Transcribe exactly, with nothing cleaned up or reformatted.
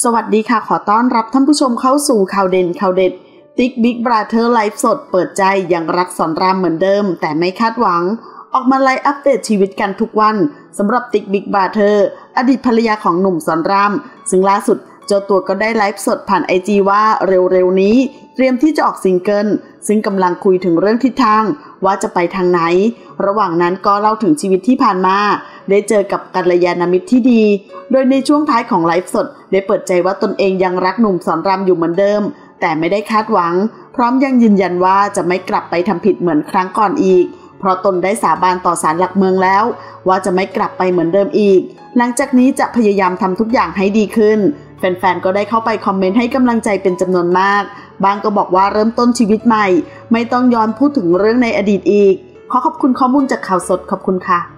สวัสดีค่ะขอต้อนรับท่านผู้ชมเข้าสู่ข่าวเด่นข่าวเด็ดติ๊กบิ๊กบราเธอร์ไลฟ์สดเปิดใจยังรักสอนรามเหมือนเดิมแต่ไม่คาดหวังออกมาไลฟ์อัปเดตชีวิตกันทุกวันสำหรับติ๊กบิ๊กบราเธอร์อดีตภรรยาของหนุ่มสอนรามซึ่งล่าสุดเจ้าตัวก็ได้ไลฟ์สดผ่านไอจีว่าเร็วๆนี้เตรียมที่จะออกซิงเกิลซึ่งกำลังคุยถึงเรื่องทิศทางว่าจะไปทางไหนระหว่างนั้นก็เล่าถึงชีวิตที่ผ่านมาได้เจอกับกัลยาณมิตรที่ดีโดยในช่วงท้ายของไลฟ์สดได้เปิดใจว่าตนเองยังรักหนุ่มสอนรามอยู่เหมือนเดิมแต่ไม่ได้คาดหวังพร้อมยังยืนยันว่าจะไม่กลับไปทำผิดเหมือนครั้งก่อนอีกเพราะตนได้สาบานต่อศาลหลักเมืองแล้วว่าจะไม่กลับไปเหมือนเดิมอีกหลังจากนี้จะพยายามทำทุกอย่างให้ดีขึ้นแฟนๆก็ได้เข้าไปคอมเมนต์ให้กำลังใจเป็นจำนวนมากบางก็บอกว่าเริ่มต้นชีวิตใหม่ไม่ต้องย้อนพูดถึงเรื่องในอดีตอีกขอขอบคุณข้อมูลจากข่าวสดขอบคุณค่ะ